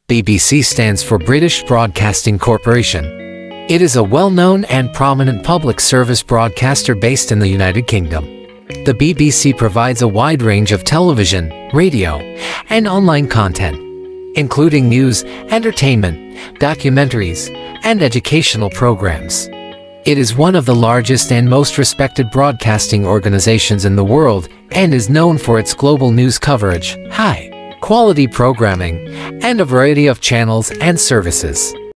BBC stands for British Broadcasting Corporation. It is a well-known and prominent public service broadcaster based in the United Kingdom. The BBC provides a wide range of television, radio, and online content, including news, entertainment, documentaries, and educational programs. It is one of the largest and most respected broadcasting organizations in the world and is known for its global news coverage, high-quality programming, and a variety of channels and services.